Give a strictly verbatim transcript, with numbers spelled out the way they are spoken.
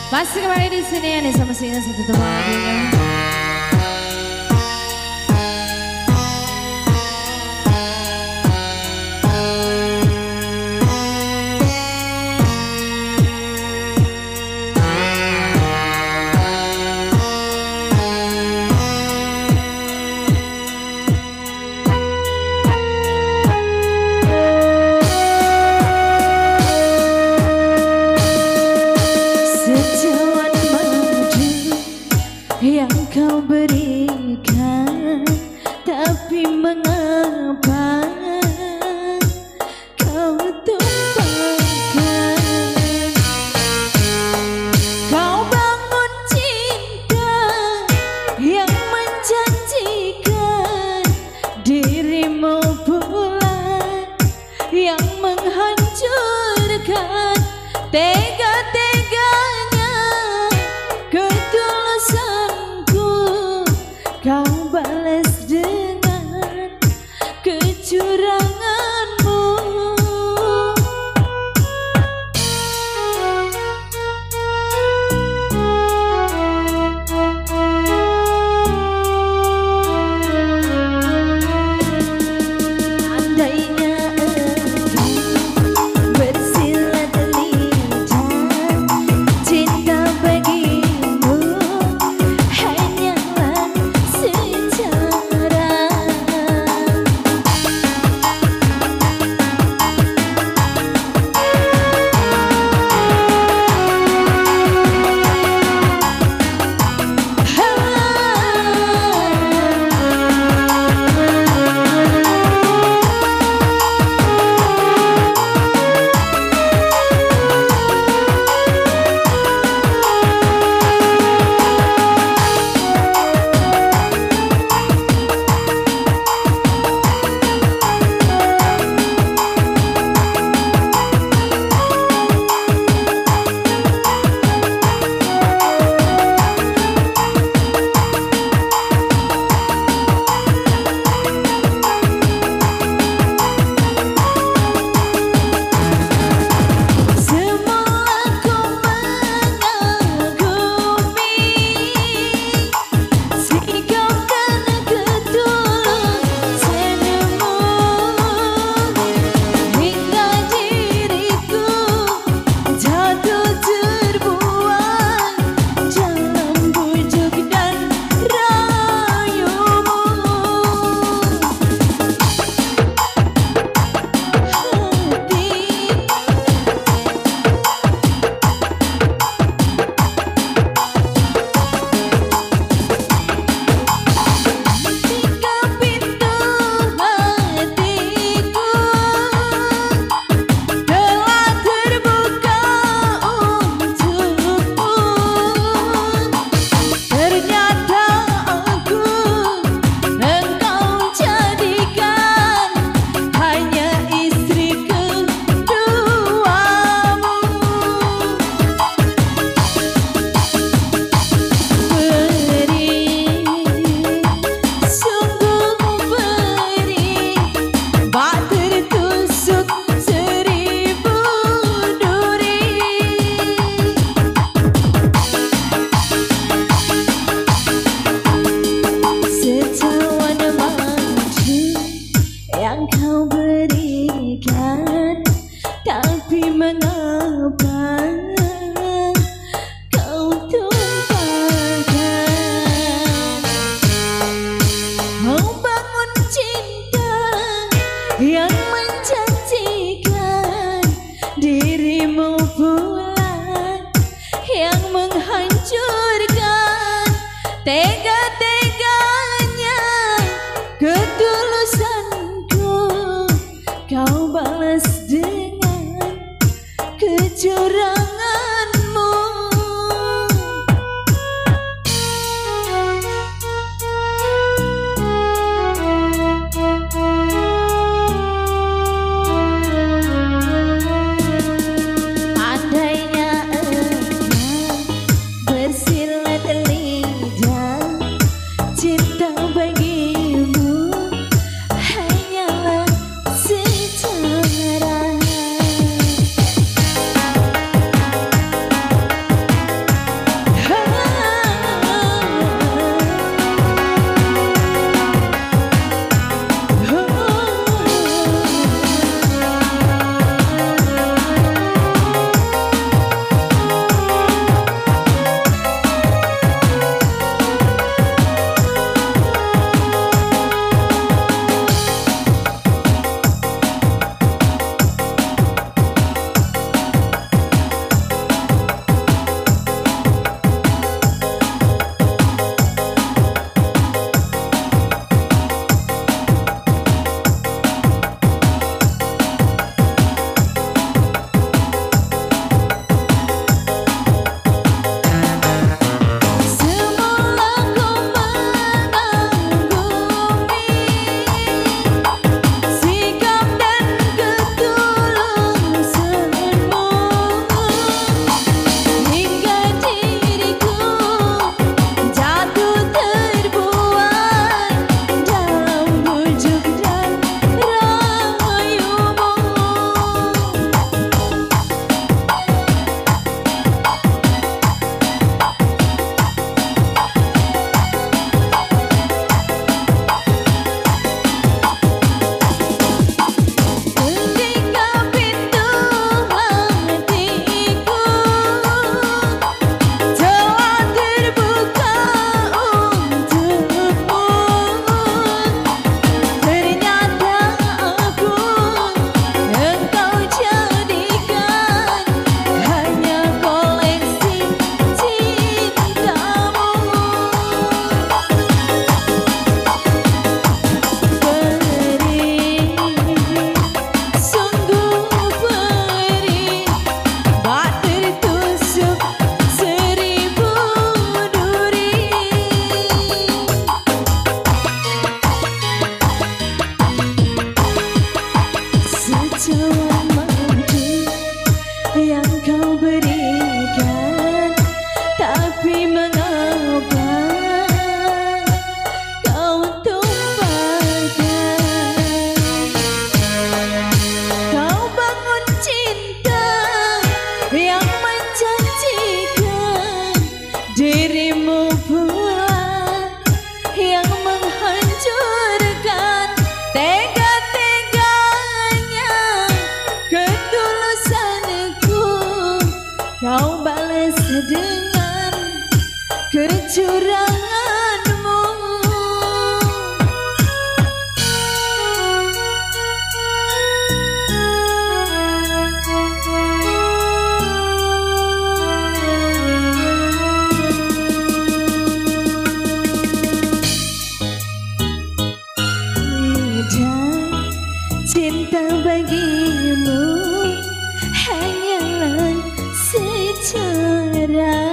Masih kembali di sini ya, sama sini satu teman lagunya. Yang kau berikan, tapi mengapa kau tumpahkan? Kau bangun cinta yang menjanjikan, dirimu pula yang menghancurkan. Tega-teganya ketulusanku kau balas dengan kecuranganmu. Andainya engkau bersilat lidah, cinta bagimu hanyalah sejarah. Yang kau berikan, tapi mengapa kau tumpahkan? Kau bangun cinta yang menjanjikan, dirimu pula yang menghancurkan. Tega-teganya ketulusanku kau balas dengan kecuranganmu. Andainya engkau bersilat lidah, cinta bagimu hanyalah sejarah. yang kau berikan, tapi mengapa kau tumpahkan? Kau bangun cinta yang menjanjikan, dirimu pula yang menghancurkan. Tega-teganya ketulusanku kau balas dengan kecuranganmu. Cinta bagimu hanyalah sejarah.